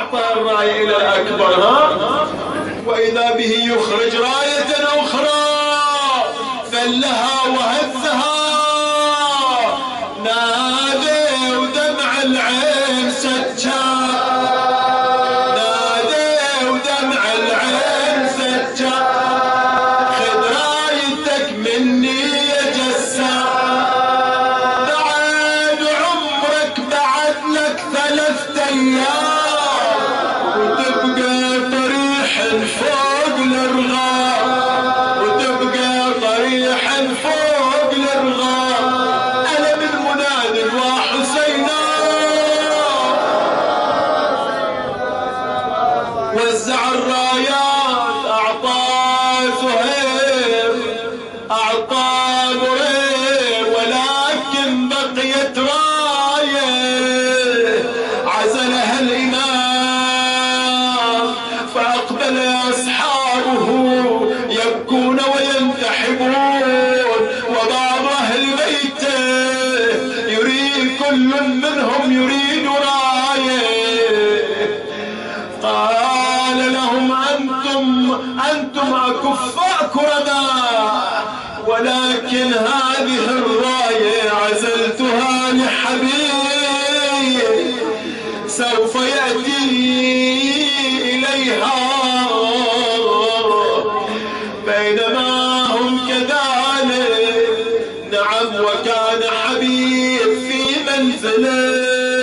أعطى الراية إلى الأكبر وإذا به يخرج راية أخرى فلها وهزها. نادي ودمع العين سجى، نادي ودمع العين سجى، خذ رايتك مني يا جسام، بعد عمرك بعد لك 3 أيام وتبقى طريح فوق الأرغام، وتبقى طريح فوق الأرغام. أنا بالمنادي وحسينا وزع الرايات، أعطى زهير أعطى برير، ولكن بقيت راية عزلها الإمام. فأقبل أصحابه يبكون وينتحبون، وبعض أهل بيته يريد كل منهم يريد راية. قال لهم أنتم أكفاء كرماء، ولكن هذه الراية عزلتها لحبيب سوف يأتي إليها. بينما هم كذلك، نعم، وكان حبيب في منزله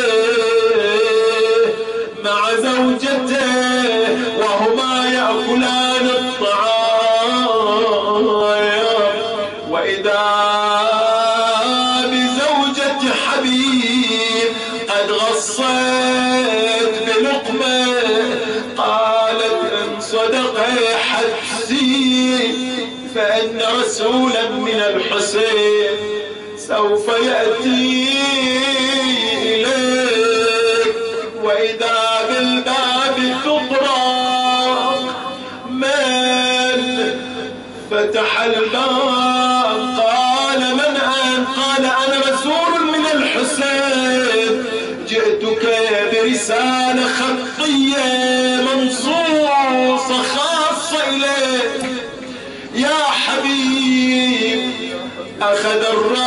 مع زوجته وهما يأكلان الطعام، وإذا بزوجة حبيب قد غصت بلقمة. قالت إن صدق حدسي فإن رسولا من الحسين سوف يأتي إليك. وإذا بالباب تطرق، من فتح الباب؟ قال من أنت؟ قال أنا رسول من الحسين، جئتك برسالة خطية منصوصة خاصة إليك يا حبيب. أخذ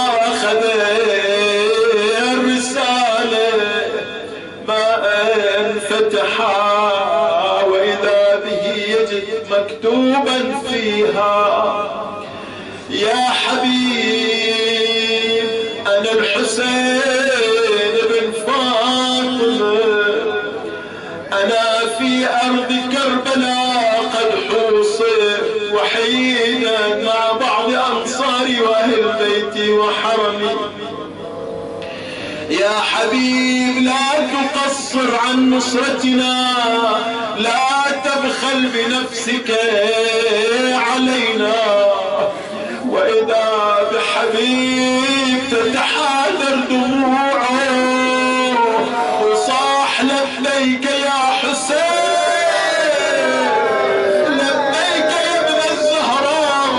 الرسالة، ما أن فتحها وإذا به يجد مكتوبا فيها: يا حبيب أنا الحسين بن فاطمة، أنا في أرض كربلاء قد حوصر وحيدا مع بعض أنصاري وأهل بيتي وحرمي. يا حبيب لا تقصر عن نصرتنا، لا تبخل بنفسك علينا. وإذا بحبيب تتحاذر دموعه وصاح لبيك يا حسين، لبيك يا ابن الزهراء.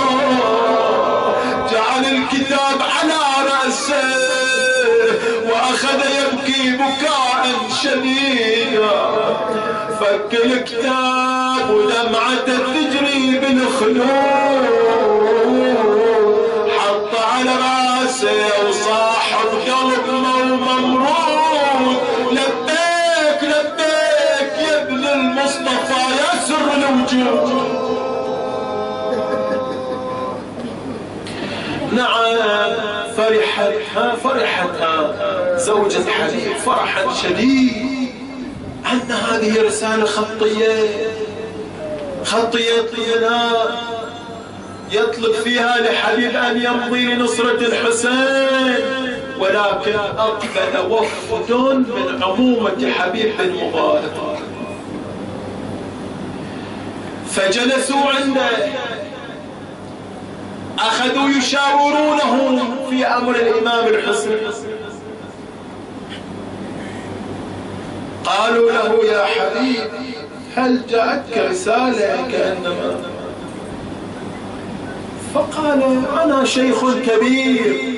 جعل الكتاب على رأسه وأخذ يبكي بكاء شديدا. فك الكتاب ودمعته تجري بالخدود، حط على راسه وصاح بقلب ممرود: لبيك لبيك يا ابن المصطفى يا سر الوجود. نعم، فرحت زوجة حبيب فرحا شديد أن هذه رسالة خطية يطلب فيها لحبيب أن يمضي لنصرة الحسين. ولكن أقبل وفد من عمومة حبيب بن مبارك فجلسوا عنده، أخذوا يشاورونه في أمر الإمام الحسين. قالوا له: يا حبيب هل جاءتك رسالة كأنما؟ فقال: أنا شيخ كبير.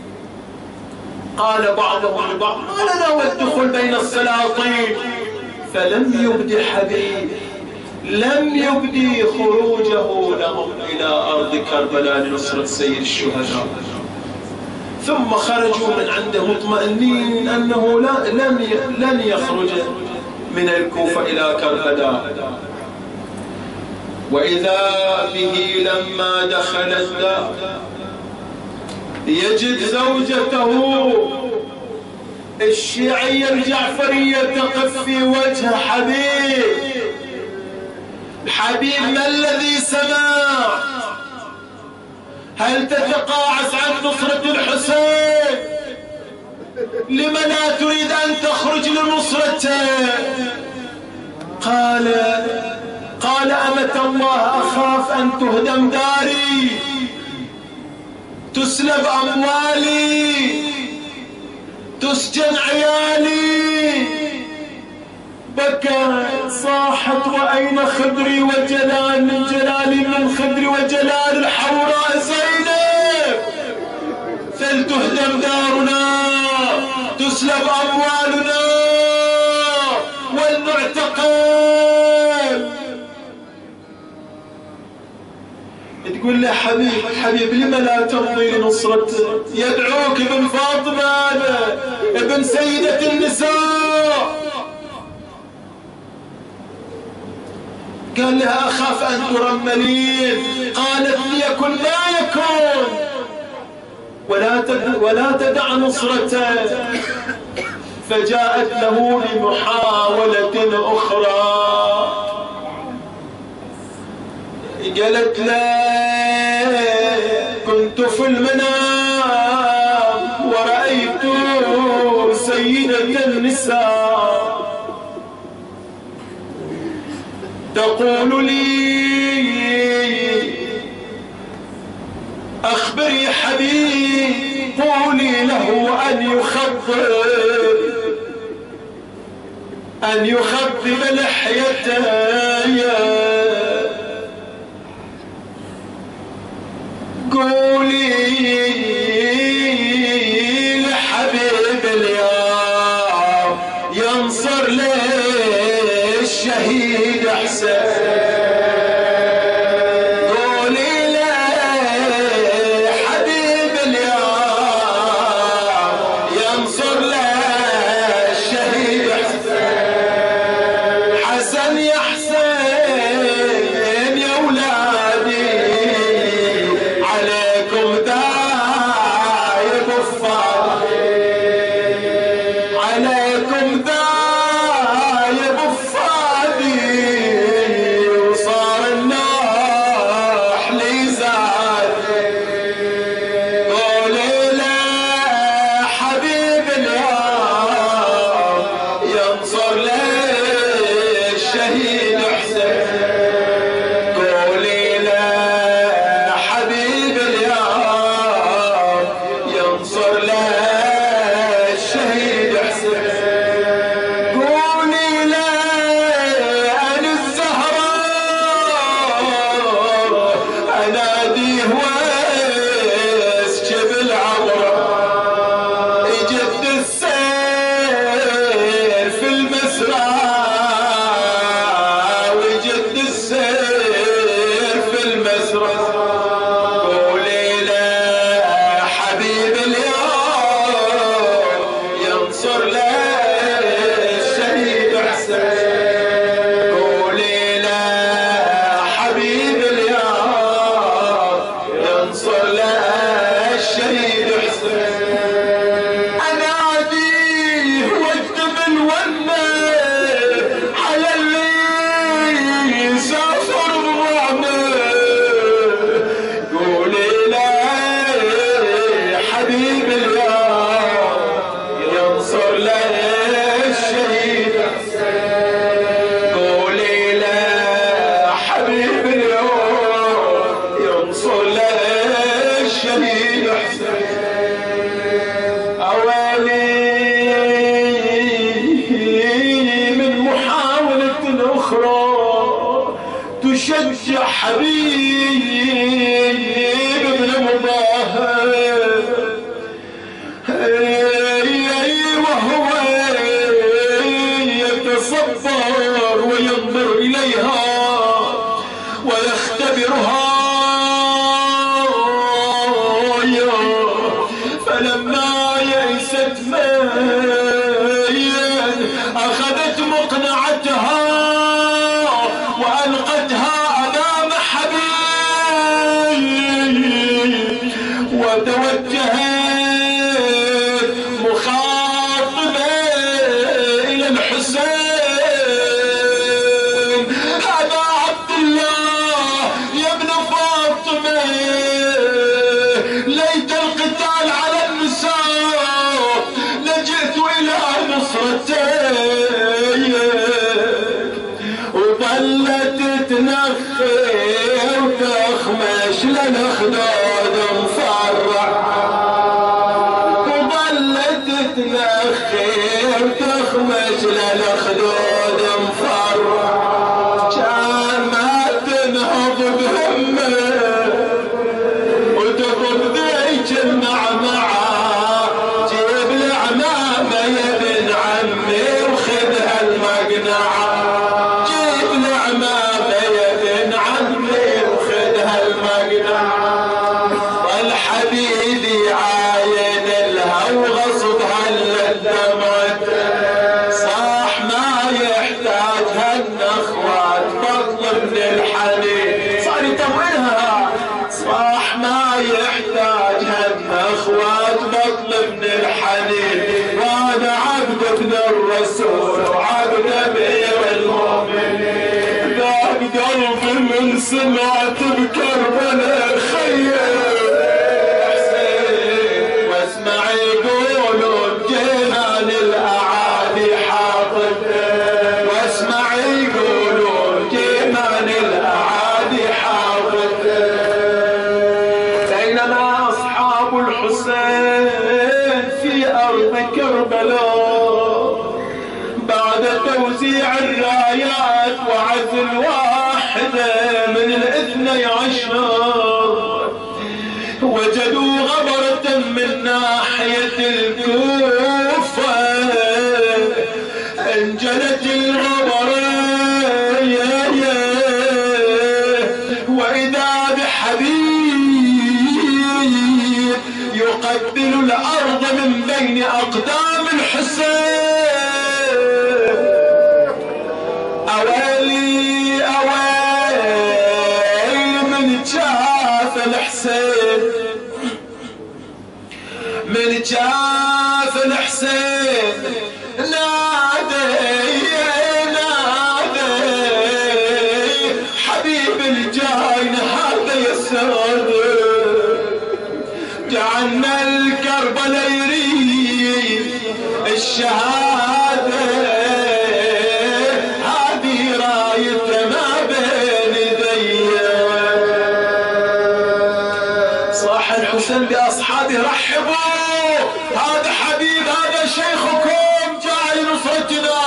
قال بعضهم لبعض: ما لنا والدخول بين السلاطين، فلم يبدي حبيب، لم يبدي خروجه لهم إلى أرض كربلاء لنصرة سيد الشهداء. ثم خرجوا من عنده مطمئنين أنه لن يخرج من الكوفة إلى كربلاء. وإذا به لما دخل الدار يجد زوجته الشيعية الجعفرية تقف في وجه حبيب ما الذي سمع؟ هل تتقاعس عن نصرة الحسين؟ لم لا تريد أن تخرج لنصرته؟ قال أمة الله أخاف أن تهدم داري، تسلب أموالي، تسجن عيالي. بكى صاحت وأين خدري وجلال من جلالي من خدري وجلال الحوراء زينب، فلتهدم دارنا، تسلب أموالنا ولنعتقل. تقول له حبيب لما لا تمضي لنصرته؟ يدعوك ابن فاطمة ابن سيدة النساء. قال لها أخاف أن ترملين. قالت ليكن ما يكون ولا تدع نصرته. فجاءت له بمحاولة أخرى، قالت لا كنت في المنام ورأيت سيدة النساء تقول لي أخبري حبيب، قولي له أن يخضب لحيتي، قولي لحبيب اليوم ينصر للشهيد حسين. تشجع حبيب ابن مظاهر وهو يتصبر عليها ويختبرها. فلما يئست أخذت مقنعتها وألقتها أمام حبيب وتوجهت مخاطبة إلى الحسين: أبا عبد الله يا ابن فاطمة، ليت القتال على النساء لجئت إلى نصرتك. وظلت تنخر وتخمش للخدود مفرع، وظلت تنخر وتخمش للخدود مفرع. كان ما تنهض بهمه وتقول ذيك المعمعة: جيب العمامة يا ابن عمي وخذها المقنعة، جيب العمامة يا ابن عمي وخذها المقنعة. والحبيب يعاين لها وغصبها للدمعة، صاح ما يحتاجها النخوات بطل من الحنين. صار يطولها: صاح ما يحتاجها النخوات بطل من الحنين، وانا عبد ابن الرسول وعبد امير المؤمنين. ذاك قلبي من سمعت بكربلاء خير حسين، واسمع يقولون جنان الاعادي حاضر، واسمع يقولون جنان الاعادي حاضر. بينما اصحاب الحسين في ارض كربلاء بعد توزيع الرايات وعزل واحدة من 12 وجدوا غبرة من ناحية الكوفة. انجلت الغبرة وإذا بحبيب يقبل الأرض من بين أقدام الحسين. أويلي أويلي من شاف الحسين، من شاف الحسين نادي نادي حبيب الجاين هذا يسرد. جعلنا الكربلاء يريد الشهادة، هذه رايته ما بين يديه. صاح الحسين بأصحابه: رحبوا، هذا حبيب، هذا شيخكم جاي نصرتنا.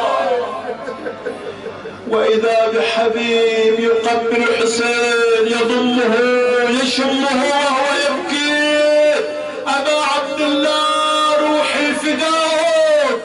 وإذا بحبيب يقبل الحسين يضمه يشمه وهو يبكي: أبا عبد الله روحي فداك.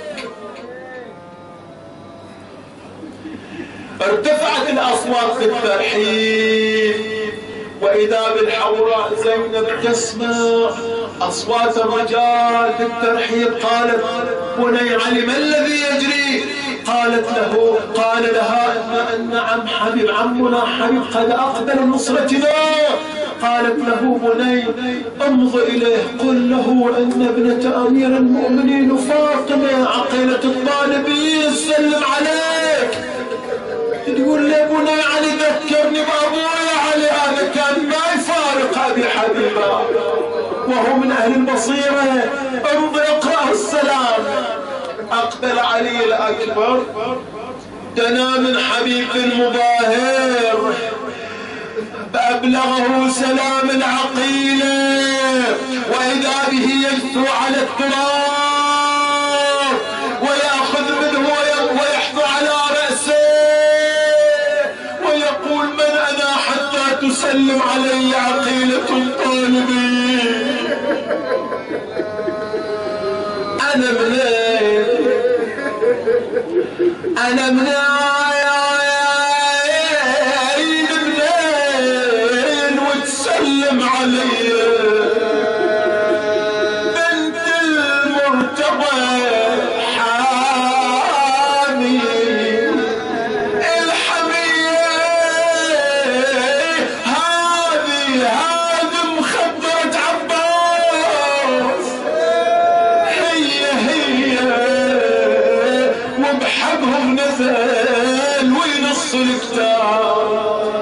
ارتفعت الأصوات بالترحيب، وإذا بالحوراء زينب تسمع أصوات الرجال بالترحيب. قالت: بني علي ما الذي يجري؟ قال لها: إن عم حبيب عمنا حبيب قد أقبل نصرتنا. قالت له: بني امض إليه قل له أن ابنة أمير المؤمنين فاطمة عقيلة الطالبين سلم عليك. تقول لي: بني علي ذكرني بأبويا علي، هذا كان ما يفارق أبي حبيبه وهو من أهل البصيرة. امض اقرأ السلام. أقبل علي الأكبر دنا من حبيب المباهر فأبلغه سلام العقيلة، وإذا به يجثو على التراب ويأخذ منه ويحثو على رأسه ويقول: من أنا حتى تسلم علي عقيلة الطالبين؟ أنا منين؟ أنا منين؟ وبحقهم نزل وينص الكتاب،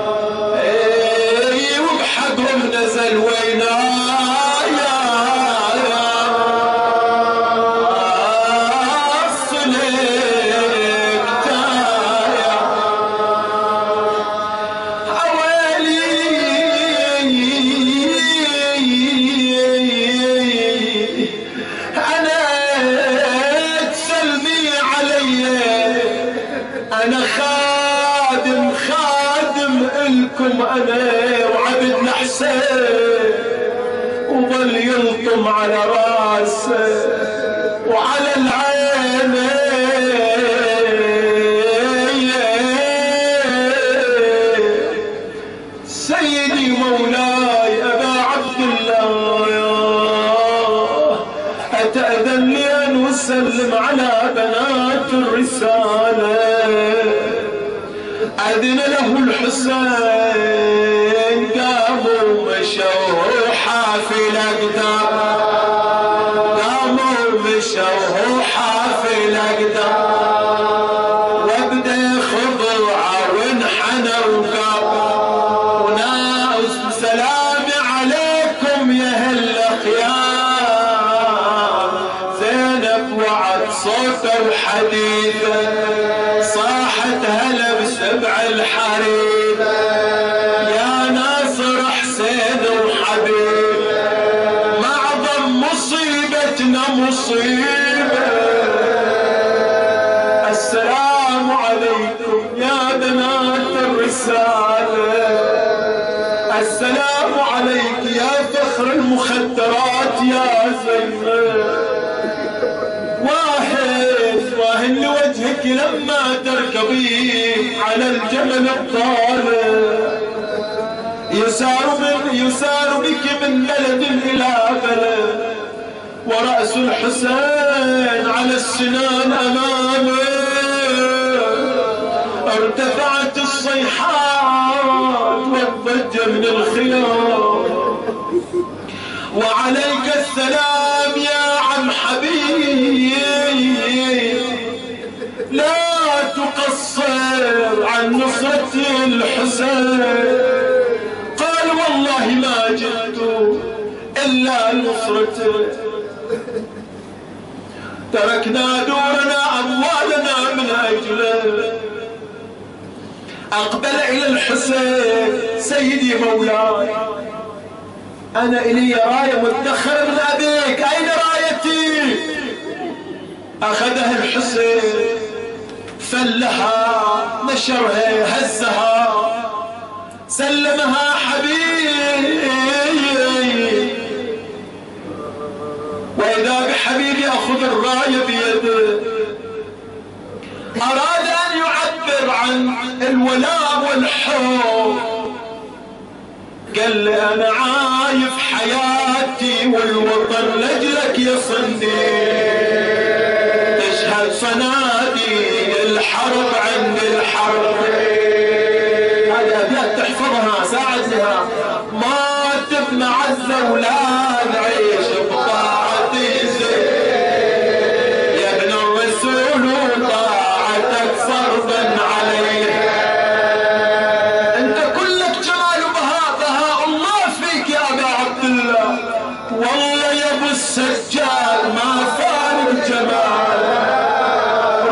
وبحقهم نزل وينايا أنا وعبدنا حسين، وظل يلطم على راسه وعلى العين. سيدي مولاي أبا عبد الله، أتأذن لي أن أسلم على بنات الرسالة؟ أذن له الحسين، قاموا مشوا حافل أقدام، قاموا مشوا حافل أقدام، وابدأ خضوعه وانحنى وقام، وناس سلام عليكم يا هالأخيار. زينب وعد صوته وحديثه، صاحت هلا بسبع الحريم، يا ناصر حسين وحبيب، معظم مصيبتنا مصيبة. السلام عليكم يا بنات الرسالة، السلام عليك يا فخر المخدرات يا زينب. واهن لوجهك لما تركبين على الجمل الطالب، يسار بك من بلد إلى بلد، ورأس الحسين على السنان أمامه. ارتفعت الصيحات والضجة من الخيام، وعليك السلام يا عم حبيب، لا تقصر عن نصرة الحسين. قال والله ما جئت إلا نصرته، تركنا دورنا أموالنا من أجله. أقبل إلى الحسين، سيدي مولاي أنا إلي راية مدخرة من أبيك، أين رايتي؟ أخذها الحسين، فلها، نشرها، هزها، سلمها حبيبي، وإذا بحبيبي أخذ الراية بيده. أراد أن يعبر عن الولاء والحب، قال لي أنا عايف حياتي والوطن لجلك يصني، تشهد صناديق الحرب عند الحرب. هذه أبيات تحفظها، ساعدها. ما تبنى عز ولا نعيش بطاعتي يا ابن الرسول، وطاعتك فرضا عليه. والله يا ابو السجاد ما فارق جمال،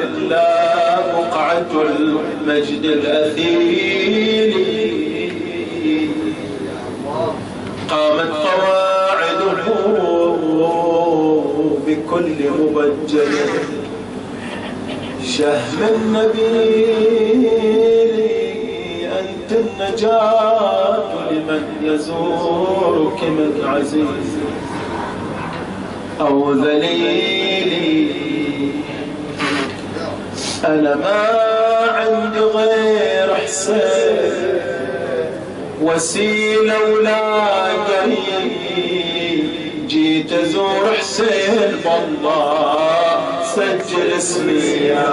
إلا بقعة المجد الأثيل. قامت قواعده بكل مبجل شهم النبيل. أنت النجاة لمن يزورك من عزيز أو ذليل. أنا ما عندي غير حسين وسيلة ولا قريب. جيت أزور حسين بالله سجل اسمي يا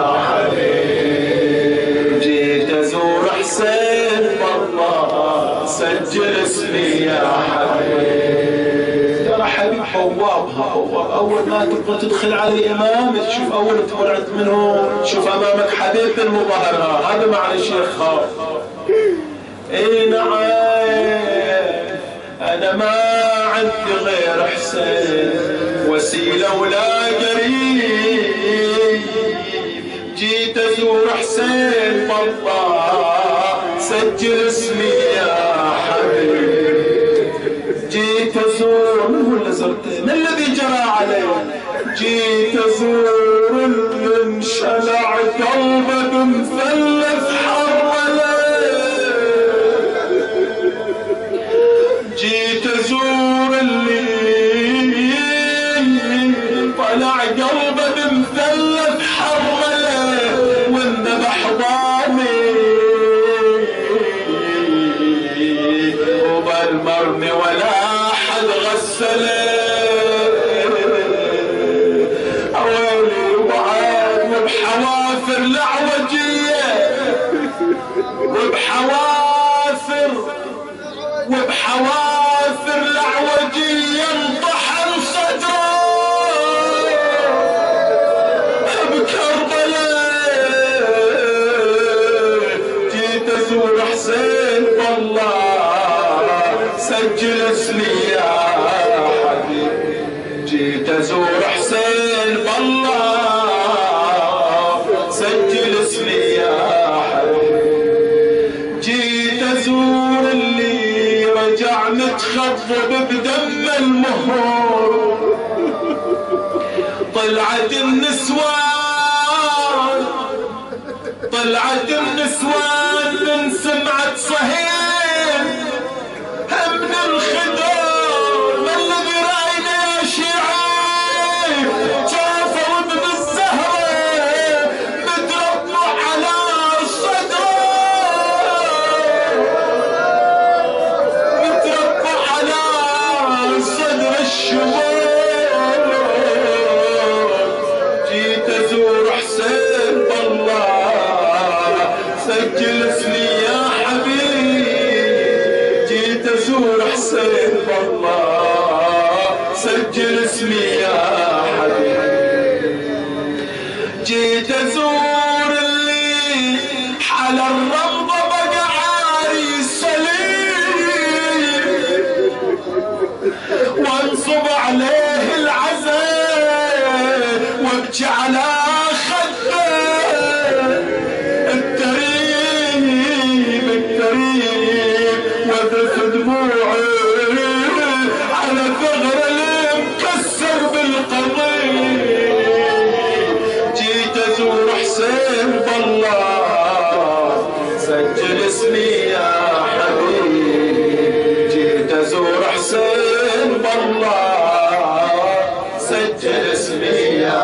حبيب. جيت أزور حسين بالله سجل اسمي يا حبيب. ترى حبيب بوابها بواب. أول ما تبغى تدخل على الإمام تشوف أول تبرد منه تشوف أمامك حبيب المظاهرة. هذا معنى الشيخ خاف. اي نعم انا ما عندي غير حسين وسيله ولا قريب. جيت ازور حسين بالله سجل اسمي يا حبيب. جيت ازور ولا زرت ما الذي جرى علي. جيت ازور اللي انشلع قلبه بمثلث حرمله. جيت ازور اللي طلع قلبه بمثلث حرمله والذبح ضامي وبالمرمي ولا حد غسله. اويلي وبعاد وبحوافر العوجيه وبحوافر العوجية انطحن صدره بكربلاء. جيت ازور حسين بالله سجل اسمي يا حبيب. جيت ازور حسين بالله سجل اسمي يا حبيب. جيت ازور اللي رجع متخضب بدم المهور. طلعت النسوان من سمعت صهيب من الخدور. ما الذي راينا يا شيعي شافوا ابن الزهرة متربع على صدره متربع على صدر الشباب. جيت ازور حسين بالله سجل اسمي يا حبيب. جيت ازور حسين بالله سجل اسمي يا حبيب. جيت ازور اللي حال الرمضة بقى عاري سليم وانصب عليه العزاء وابكي على خده التريب وذف دموعي على ثغر المكسر بالقضيب. جيت ازور حسين بالله سجل اسمي يا حبيب. جيت ازور حسين بالله سجل اسمي يا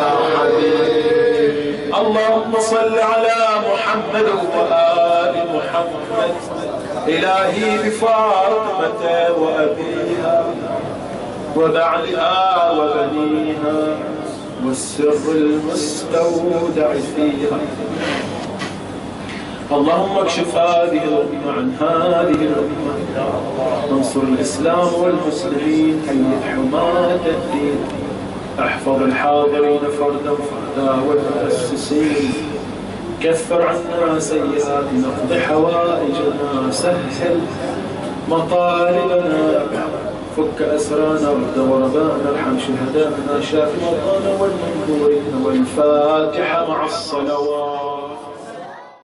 حبيب. اللهم صل على محمد وآل محمد. إلهي بفاطمة وأبيها وبعلها وبنيها والسر المستودع فيها. اللهم اكشف هذه الأمة عن هذه الأمة. انصر الإسلام والمسلمين. أيد حماة الدين. احفظ الحاضرين فردا فردا والمؤسسين. كفر عنا سيئاتنا. اقض حوائجنا. سهل مطالبنا. فك أسرانا ورد وربانا ارحم شهداءنا شاف مرضانا والمنكورين والفاتحة مع الصلوات.